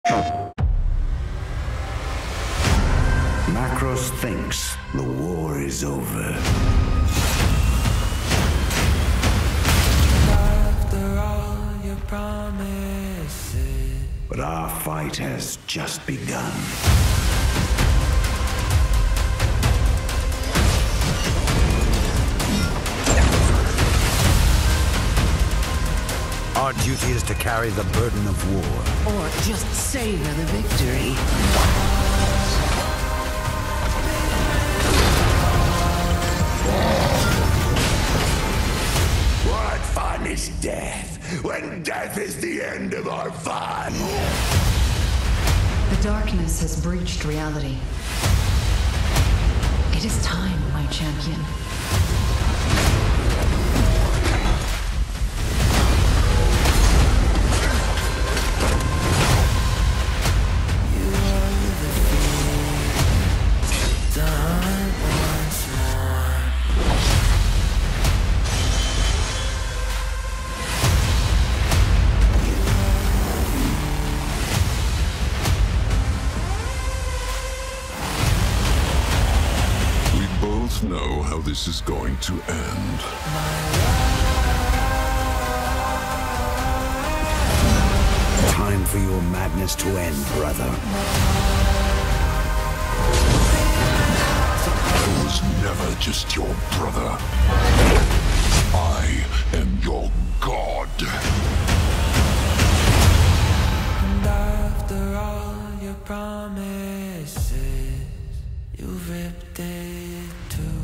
Macros thinks the war is over. After all your promises, But our fight has just begun. Our duty is to carry the burden of war. Or just savor the victory. What fun is death, when death is the end of our fun? The darkness has breached reality. It is time, my champion. Both know how this is going to end. Time for your madness to end, brother. I was never just your brother. I am your god. and after all your promises, you've ripped it too.